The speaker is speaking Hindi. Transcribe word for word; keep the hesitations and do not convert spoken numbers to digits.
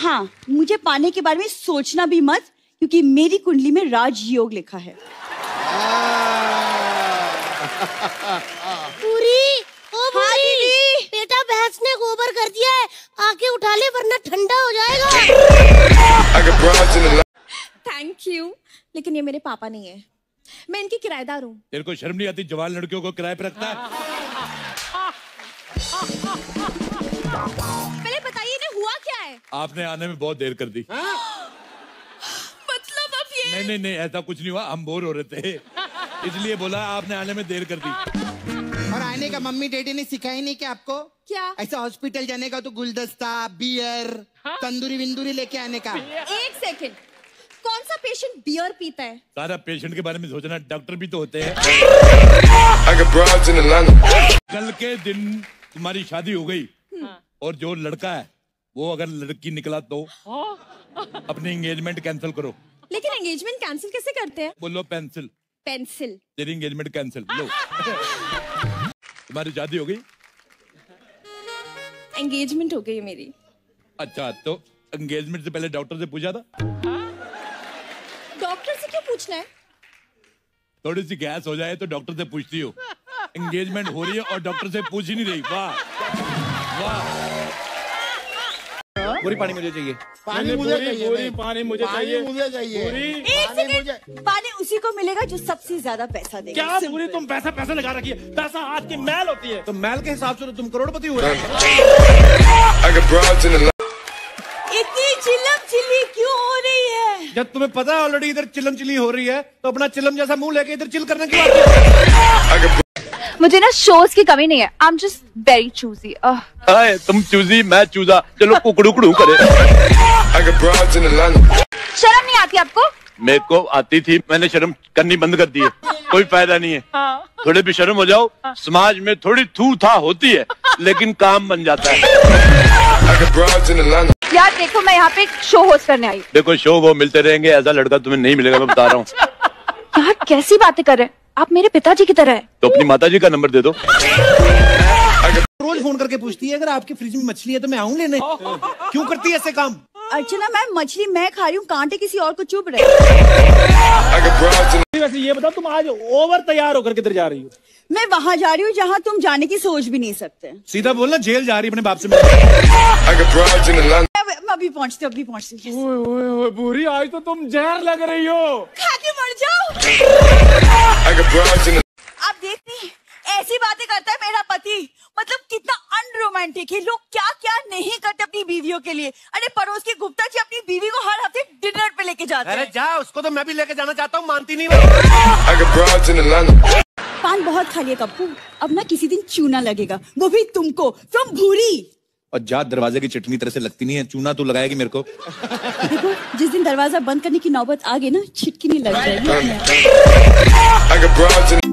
हाँ, मुझे पाने के बारे में सोचना भी मत, क्योंकि मेरी कुंडली में राजयोग लिखा है। पूरी, ओ पूरी, बेटा भैंस ने गोबर कर दिया है, आके उठा ले वरना ठंडा हो जाएगा। थैंक यू, लेकिन ये मेरे पापा नहीं है, मैं इनकी किराएदार हूँ। तेरे को शर्म नहीं आती? जवान लड़कियों को किराए पे रखता है। पहले बताइए इन्हें हुआ क्या है? आपने आने में बहुत देर कर दी। मतलब अब ये? नहीं नहीं नहीं, ऐसा कुछ नहीं हुआ, हम बोर हो रहे थे इसलिए बोला आपने आने में देर कर दी। और आने का मम्मी डैडी ने सिखाया नहीं क्या आपको? क्या? ऐसा हॉस्पिटल जाने का तो गुलदस्ता, बियर, तंदूरी विंदूरी लेके आने का। एक सेकंड, कौन सा पेशेंट बियर पीता है? सारा पेशेंट के बारे में सोचना, डॉक्टर भी तो होते हैं। कल के दिन तुम्हारी शादी हो गई और जो लड़का है वो अगर लड़की निकला तो अपनी एंगेजमेंट कैंसिल करो। लेकिन एंगेजमेंट कैंसिल कैसे करते हैं? बोलो पेंसिल। पेंसिल। तेरी एंगेजमेंट कैंसिल। लो तुम्हारी शादी हो गई? एंगेजमेंट हो गई मेरी। अच्छा, तो एंगेजमेंट से पहले डॉक्टर से पूछा था? डॉक्टर से क्यों पूछना है? थोड़ी सी गैस हो जाए तो डॉक्टर से पूछती हो, एंगेजमेंट हो रही है और डॉक्टर से पूछ ही नहीं रही। वाह वाह। पूरी पानी मुझे चाहिए। पानी मुझे चाहिए। पूरी पानी मुझे चाहिए। मुझे चाहिए। एक सेकंड, पानी उसी को मिलेगा जो सबसे ज्यादा पैसा देगा। क्या पूरी तुम पैसा पैसा लगा रखी है? पैसा हाथ की मैल होती है। तो मैल के हिसाब से तो तुम करोड़पति हुए। इतनी चिल्लम चिल्ली क्यों हो रही है? जब तुम्हें पता है ऑलरेडी इधर चिल्लम चिल्ली हो रही है तो अपना चिल्लम जैसा मुंह लेके इधर चिल करने की बात है। मुझे ना शोज की कमी नहीं है। I am just very choosy. तुम चूजी, मैं चूजा, चलो कुकड़ू कुकड़ू करे। शर्म नहीं आती आपको? मेरे को आती थी, मैंने शर्म करनी बंद कर दी है। कोई फायदा नहीं है। हाँ। थोड़े भी शर्म हो जाओ, हाँ। समाज में थोड़ी थू था होती है लेकिन काम बन जाता है। यार देखो, मैं यहाँ पे शो होस्ट करने आई। देखो शो वो मिलते रहेंगे, ऐसा लड़का तुम्हें नहीं मिलेगा, मैं बता रहा हूँ। यार कैसी बातें कर रहे हैं आप, मेरे पिताजी की तरह है। तो अपनी माताजी का नंबर दे दो। रोज फोन करके पूछती है अगर आपके फ्रिज में मछली है तो मैं आऊँ लेने। क्यों करती है ऐसे काम? अर्चना मैम, मछली मैं खा रही हूँ, कांटे किसी और को चुभ रहे। वैसे ये बताओ, तुम आज ओवर तैयार होकर किधर जा रही हो? मैं वहाँ जा रही हूँ जहाँ तुम जाने की सोच भी नहीं सकते। सीधा बोलना, जेल जा रही अपने बाप से। मैं अभी पहुँचती हूँ, अभी पहुँचती हूँ। बुरी, आज तो तुम जहर लग रही हो। खा के मर जाओ। आप देखती ऐसी बातें करता है मेरा पति, मतलब कितना अनरोमांटिक है। लोग क्या क्या नहीं करते अपनी बीवियों के लिए। अरे पड़ोस की गुप्ता जी अपनी बीवी को हर हफ्ते डिनर पे लेके जाते हैं। अरे जा, उसको तो मैं भी लेके जाना चाहता हूँ, मानती नहीं वो। पान बहुत खा लिया कप्पू, अब ना किसी दिन चूना लगेगा, वो भी तुमको, फ्रॉम भूरी। और जा, दरवाजे की चटनी तरह से लगती नहीं है, चूना तू लगाएगी मेरे को। देखो, जिस दिन दरवाजा बंद करने की नौबत आ गई ना, छिटकी नहीं लग जाएगी।